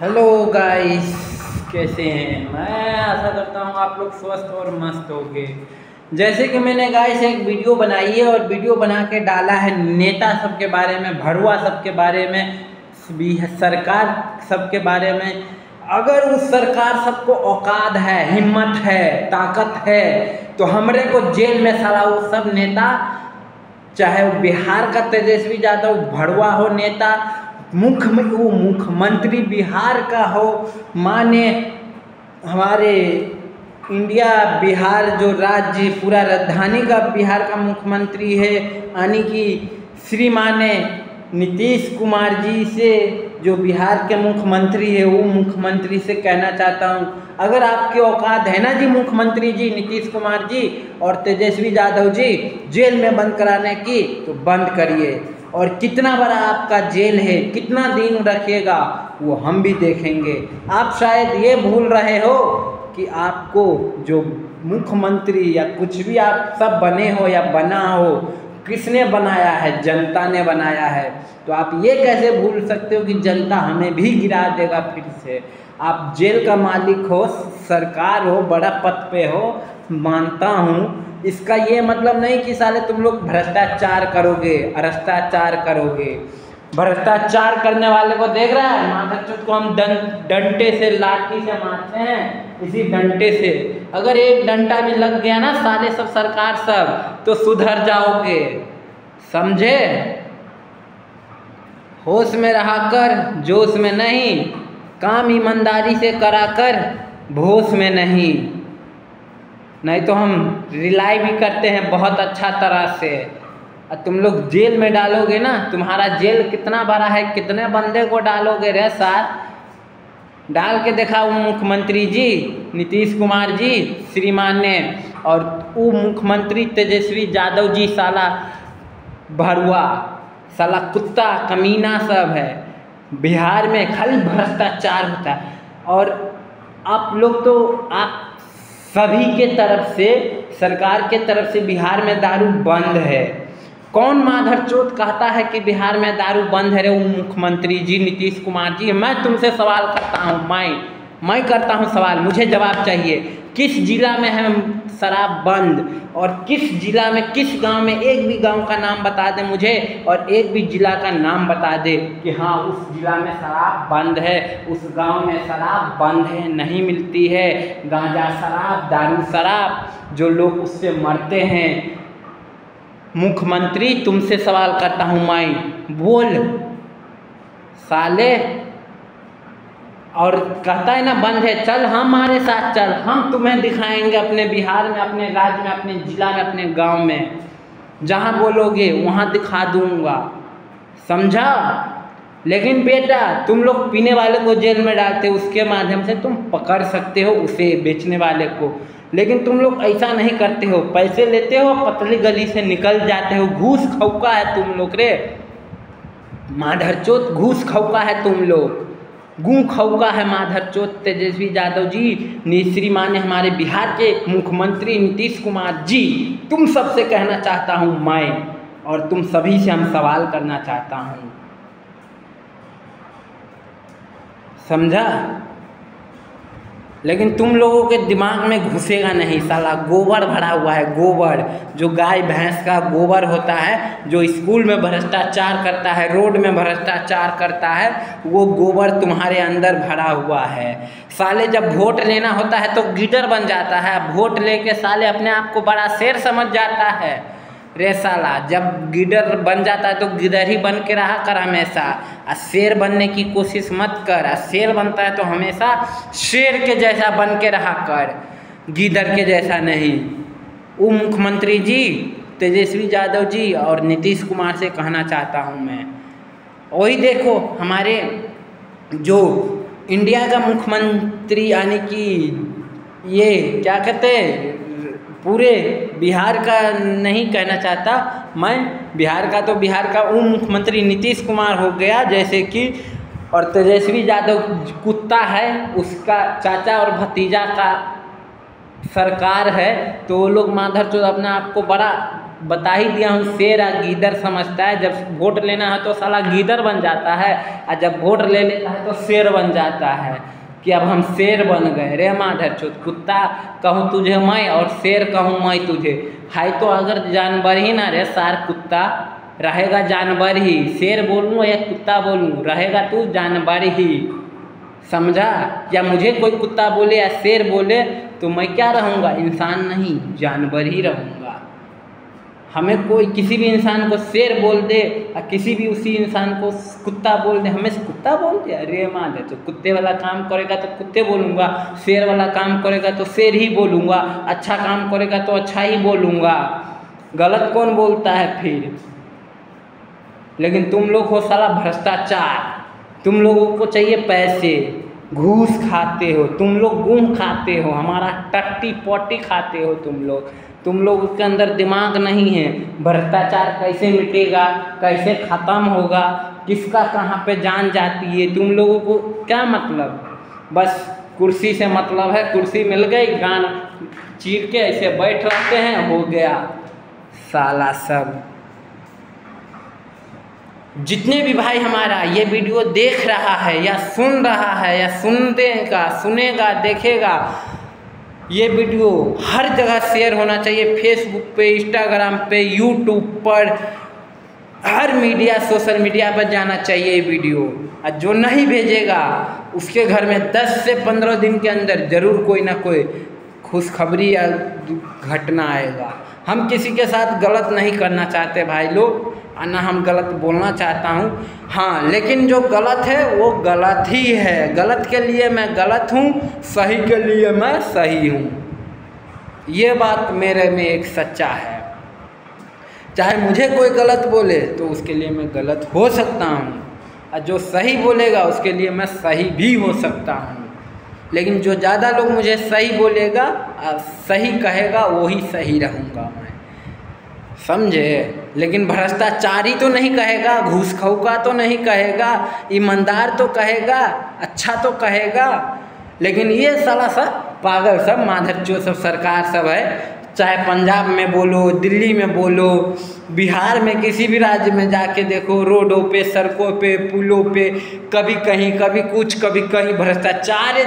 Hello guys, कैसे हैं। मैं आशा करता हूँ आप लोग स्वस्थ और मस्त होंगे। जैसे कि मैंने गाइस एक वीडियो बनाई है और वीडियो बना के डाला है नेता सब के बारे में, भड़ुआ सब के बारे में, सरकार सब के बारे में। अगर उस सरकार सबको औकात है, हिम्मत है, ताकत है तो हमरे को जेल में साला वो सब नेता, चाहे वो बिहार का तेजस्वी यादव भड़ुआ हो नेता, मुख्यमंत्री बिहार का हो, माने हमारे इंडिया बिहार जो राज्य पूरा राजधानी का बिहार का मुख्यमंत्री है, यानी कि श्रीमाने नीतीश कुमार जी से जो बिहार के मुख्यमंत्री है, वो मुख्यमंत्री से कहना चाहता हूँ, अगर आपकी औकात है ना जी मुख्यमंत्री जी नीतीश कुमार जी और तेजस्वी यादव जी जेल में बंद कराने की, तो बंद करिए। और कितना बड़ा आपका जेल है, कितना दिन रखिएगा, वो हम भी देखेंगे। आप शायद ये भूल रहे हो कि आपको जो मुख्यमंत्री या कुछ भी आप सब बने हो या बना हो, किसने बनाया है? जनता ने बनाया है। तो आप ये कैसे भूल सकते हो कि जनता हमें भी गिरा देगा फिर से? आप जेल का मालिक हो, सरकार हो, बड़ा पद पे हो, मानता हूँ। इसका ये मतलब नहीं कि साले तुम लोग भ्रष्टाचार करोगे, भ्रष्टाचार करोगे। भ्रष्टाचार करने वाले को देख रहा है, माथाचूत को हम डंडे से, लाठी से मारते हैं, इसी डंडे से। अगर एक डंडा भी लग गया ना साले सब सरकार सब, तो सुधर जाओगे, समझे? होश में रहा कर, जोश में नहीं, काम ईमानदारी से करा कर, होश में नहीं तो हम रिलाई भी करते हैं बहुत अच्छा तरह से। तुम लोग जेल में डालोगे ना, तुम्हारा जेल कितना बड़ा है, कितने बंदे को डालोगे रे साथ? डाल के दिखाओ मुख्यमंत्री जी नीतीश कुमार जी श्रीमान ने, और वो मुख्यमंत्री तेजस्वी यादव जी साला भड़ुआ, साला कुत्ता कमीना सब है। बिहार में खाली भ्रष्टाचार होता है। और आप लोग तो, आप सभी के तरफ से, सरकार के तरफ से बिहार में दारू बंद है। कौन माधरचोद कहता है कि बिहार में दारू बंद है रे? वो मुख्यमंत्री जी नीतीश कुमार जी। मैं तुमसे सवाल करता हूँ, मैं करता हूँ सवाल, मुझे जवाब चाहिए। किस जिला में है शराब बंद? और किस जिला में, किस गांव में, एक भी गांव का नाम बता दे मुझे, और एक भी जिला का नाम बता दे कि हाँ उस जिला में शराब बंद है, उस गांव में शराब बंद है, नहीं मिलती है। गांजा शराब, दारू शराब, जो लोग उससे मरते हैं। मुख्यमंत्री तुमसे सवाल करता हूँ मैं, बोल साले। और कहता है ना बंद है, चल हमारे साथ चल, हम तुम्हें दिखाएंगे अपने बिहार में, अपने राज्य में, अपने जिला में, अपने गांव में, जहां बोलोगे वहां दिखा दूंगा, समझा? लेकिन बेटा तुम लोग पीने वाले को जेल में डालते हो, उसके माध्यम से तुम पकड़ सकते हो उसे, बेचने वाले को। लेकिन तुम लोग ऐसा नहीं करते हो, पैसे लेते हो, पतली गली से निकल जाते हो। घूस खौका है तुम लोग रे, माधरचोद घूस खौका है तुम लोग, गू खौका है माधरचोद तेजस्वी यादव जी श्रीमान हमारे बिहार के मुख्यमंत्री नीतीश कुमार जी। तुम सबसे कहना चाहता हूँ मैं, और तुम सभी से हम सवाल करना चाहता हूँ, समझा? लेकिन तुम लोगों के दिमाग में घुसेगा नहीं, साला गोबर भरा हुआ है, गोबर, जो गाय भैंस का गोबर होता है, जो स्कूल में भ्रष्टाचार करता है, रोड में भ्रष्टाचार करता है, वो गोबर तुम्हारे अंदर भरा हुआ है। साले जब वोट लेना होता है तो गिदड़ बन जाता है, वोट लेके साले अपने आप को बड़ा शेर समझ जाता है रे साला। जब गिदड़ बन जाता है तो गिदड़ ही बन के रहा कर हमेशा, और शेर बनने की कोशिश मत कर। और शेर बनता है तो हमेशा शेर के जैसा बन के रहा कर, गिदड़ के जैसा नहीं। वो मुख्यमंत्री जी तेजस्वी यादव जी और नीतीश कुमार से कहना चाहता हूँ मैं, वही देखो हमारे जो इंडिया का मुख्यमंत्री, यानी कि ये क्या कहते हैं, पूरे बिहार का नहीं कहना चाहता मैं, बिहार का तो बिहार का वो मुख्यमंत्री नीतीश कुमार हो गया जैसे कि, और तेजस्वी यादव कुत्ता है, उसका चाचा और भतीजा का सरकार है। तो वो लोग माधरचोद अपने आप को बड़ा बता ही दिया हूँ, शेर आ गीदड़ समझता है। जब वोट लेना है तो साला गीदड़ बन जाता है, और जब वोट ले लेता है तो शेर बन जाता है कि अब हम शेर बन गए। रे माधरचोद, कुत्ता कहूँ तुझे मैं और शेर कहूँ मैं तुझे, है तो अगर जानवर ही ना रे सार कुत्ता, रहेगा जानवर ही। शेर बोलूँ या कुत्ता बोलूँ, रहेगा तू जानवर ही, समझा? या मुझे कोई कुत्ता बोले या शेर बोले तो मैं क्या रहूँगा? इंसान नहीं, जानवर ही रहूँगा। हमें कोई किसी भी इंसान को शेर बोल दे और किसी भी उसी इंसान को कुत्ता बोल दे, हमें कुत्ता बोल दे, अरे माँ दे, तो कुत्ते वाला काम करेगा तो कुत्ते बोलूँगा, शेर वाला काम करेगा तो शेर ही बोलूँगा, अच्छा काम करेगा तो अच्छा ही बोलूँगा। गलत कौन बोलता है फिर? लेकिन तुम लोग हो साला भ्रष्टाचार, तुम लोगों को चाहिए पैसे, घूस खाते हो तुम लोग, गुम खाते हो, हमारा टट्टी पोटी खाते हो तुम लोगों के अंदर दिमाग नहीं है। भ्रष्टाचार कैसे मिटेगा, कैसे ख़त्म होगा, किसका कहाँ पे जान जाती है, तुम लोगों को क्या मतलब? बस कुर्सी से मतलब है, कुर्सी मिल गई, गान चीर के ऐसे बैठ रहते हैं, हो गया साला सब। जितने भी भाई हमारा ये वीडियो देख रहा है या सुन रहा है या सुनेगा देखेगा, ये वीडियो हर जगह शेयर होना चाहिए, फेसबुक पे, इंस्टाग्राम पे, यूट्यूब पर, हर मीडिया, सोशल मीडिया पर जाना चाहिए ये वीडियो। और जो नहीं भेजेगा उसके घर में 10 से 15 दिन के अंदर ज़रूर कोई ना कोई खुशखबरी या घटना आएगा। हम किसी के साथ गलत नहीं करना चाहते भाई लोग, और ना हम गलत बोलना चाहता हूँ। हाँ, लेकिन जो गलत है वो गलत ही है, गलत के लिए मैं गलत हूँ, सही के लिए मैं सही हूँ। ये बात मेरे में एक सच्चा है। चाहे मुझे कोई गलत बोले तो उसके लिए मैं गलत हो सकता हूँ, और जो सही बोलेगा उसके लिए मैं सही भी हो सकता हूँ। लेकिन जो ज़्यादा लोग मुझे सही बोलेगा और सही कहेगा वही सही रहूँगा मैं, समझे? लेकिन भ्रष्टाचारी तो नहीं कहेगा, घूसखोर तो नहीं कहेगा, ईमानदार तो कहेगा, अच्छा तो कहेगा। लेकिन ये साला सब पागल सब माधरचोद सब सरकार सब है, चाहे पंजाब में बोलो, दिल्ली में बोलो, बिहार में किसी भी राज्य में जाके देखो, रोडों पे, सड़कों पे, पुलों पे, कभी कहीं कभी कुछ कभी कहीं भ्रष्टाचार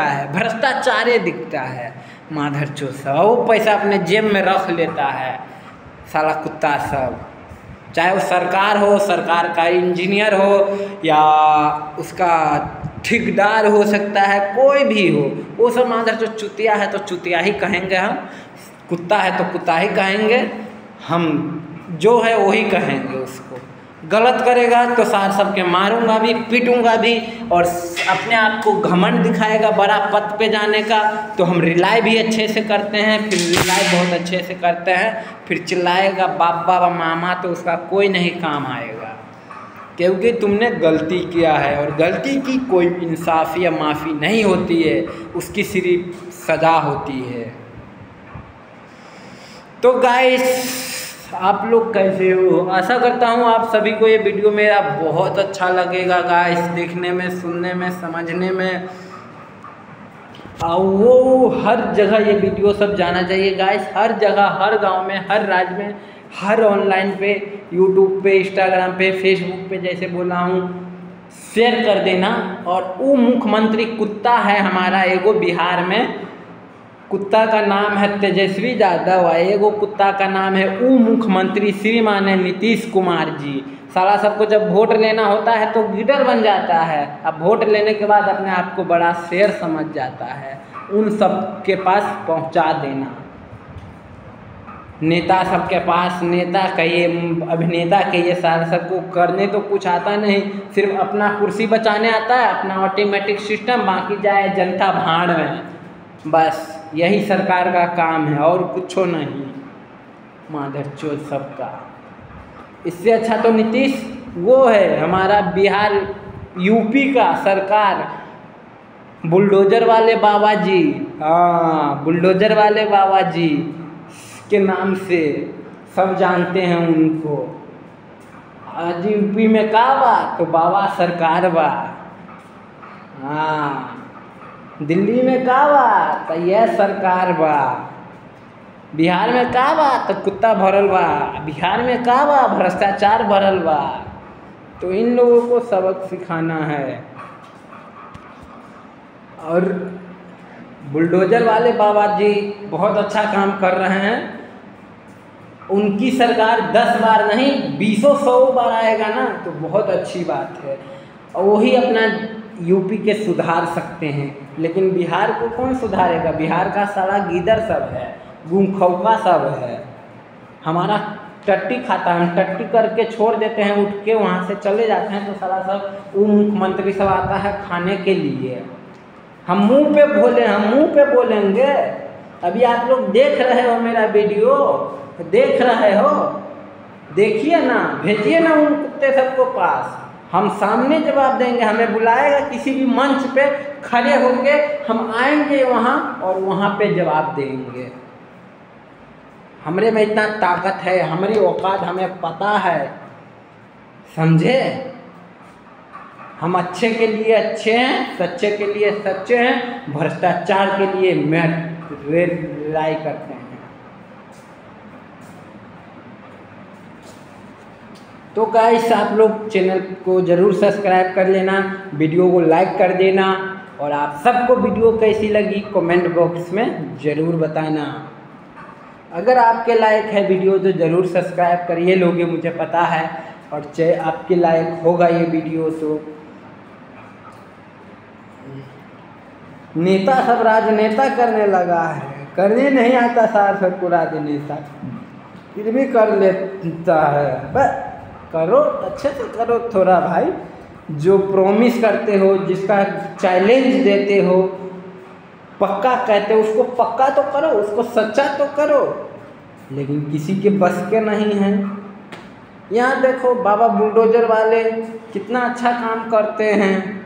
दिखता है माधरचोद सब। वो पैसा अपने जेब में रख लेता है साला कुत्ता सब, चाहे वो सरकार हो, सरकार का इंजीनियर हो या उसका ठेकेदार हो सकता है, कोई भी हो, वो सब माधरचोद चुतिया है तो चुतिया ही कहेंगे हम, कुत्ता है तो कुत्ता ही कहेंगे हम, जो है वही कहेंगे उसको। गलत करेगा तो सार सबके मारूंगा भी, पीटूंगा भी, और अपने आप को घमंड दिखाएगा बड़ा पद पे जाने का, तो हम रिलाई भी अच्छे से करते हैं, फिर रिलाई बहुत अच्छे से करते हैं, फिर चिल्लाएगा बाप बाबा मामा, तो उसका कोई नहीं काम आएगा, क्योंकि तुमने गलती किया है, और गलती की कोई इंसाफ या माफ़ी नहीं होती है, उसकी सिर्फ सज़ा होती है। तो गाइस, आप लोग कैसे हो? आशा करता हूँ आप सभी को ये वीडियो मेरा बहुत अच्छा लगेगा गाइस, देखने में, सुनने में, समझने में। और वो हर जगह ये वीडियो सब जाना चाहिए गाइस, हर जगह, हर गांव में, हर राज्य में, हर ऑनलाइन पे, यूट्यूब पे, इंस्टाग्राम पे, फेसबुक पे, जैसे बोला हूँ, शेयर कर देना। और वो मुख्यमंत्री कुत्ता है हमारा एगो बिहार में, कुत्ता का नाम है तेजस्वी यादव, एगो कुत्ता का नाम है ऊ मुख्यमंत्री श्रीमान नीतीश कुमार जी। साला सबको जब वोट लेना होता है तो लीडर बन जाता है, अब वोट लेने के बाद अपने आप को बड़ा शेर समझ जाता है। उन सब के पास पहुंचा देना, नेता सबके पास, नेता कहिए, अभिनेता कहिए, सारे सबको करने तो कुछ आता नहीं, सिर्फ अपना कुर्सी बचाने आता है, अपना ऑटोमेटिक सिस्टम, बाकी जाए जनता भाड़ में, बस यही सरकार का काम है और कुछ नहीं माधरचोद सबका। इससे अच्छा तो नीतीश वो है हमारा बिहार यूपी का सरकार, बुलडोजर वाले बाबा जी, हाँ बुलडोजर वाले बाबा जी के नाम से सब जानते हैं उनको। आज यूपी में का बा तो बाबा सरकार बा, हाँ दिल्ली में का बा तो यह सरकार बा, बिहार में का बा तो कुत्ता भरल बा, बिहार में का बा भ्रष्टाचार भरल बा। तो इन लोगों को सबक सिखाना है। और बुलडोजर वाले बाबा जी बहुत अच्छा काम कर रहे हैं। उनकी सरकार 10 बार नहीं 20-100 बार आएगा ना तो बहुत अच्छी बात है, और वही अपना यूपी के सुधार सकते हैं। लेकिन बिहार को कौन सुधारेगा? बिहार का सारा गीदड़ सब है, गुमखौका सब है, हमारा टट्टी खाता है, हम टट्टी करके छोड़ देते हैं, उठ के वहाँ से चले जाते हैं तो सारा सब वो मुख्यमंत्री सब आता है खाने के लिए। हम मुंह पे बोले, हम मुंह पे बोलेंगे। अभी आप लोग देख रहे हो मेरा वीडियो, देख रहे हो, देखिए ना, भेजिए ना उन कुत्ते सबको पास, हम सामने जवाब देंगे। हमें बुलाएगा किसी भी मंच पे, खड़े होके हम आएंगे वहाँ और वहाँ पे जवाब देंगे। हमरे में इतना ताकत है, हमारी औकात हमें पता है, समझे? हम अच्छे के लिए अच्छे हैं, सच्चे के लिए सच्चे हैं, भ्रष्टाचार के लिए मैं लड़ाई करते हैं। तो गाइस आप लोग चैनल को ज़रूर सब्सक्राइब कर लेना, वीडियो को लाइक कर देना, और आप सबको वीडियो कैसी लगी कमेंट बॉक्स में ज़रूर बताना। अगर आपके लायक है वीडियो तो ज़रूर सब्सक्राइब करिए लोगे, मुझे पता है, और चाहे आपके लायक होगा ये वीडियो तो नेता सब राजनेता करने लगा है, करने नहीं आता सार सब को राजनेता, फिर भी कर लेता है। बस करो, अच्छे से करो थोड़ा भाई। जो प्रॉमिस करते हो, जिसका चैलेंज देते हो, पक्का कहते हो, उसको पक्का तो करो, उसको सच्चा तो करो। लेकिन किसी के बस के नहीं है। यहाँ देखो बाबा बुलडोजर वाले कितना अच्छा काम करते हैं।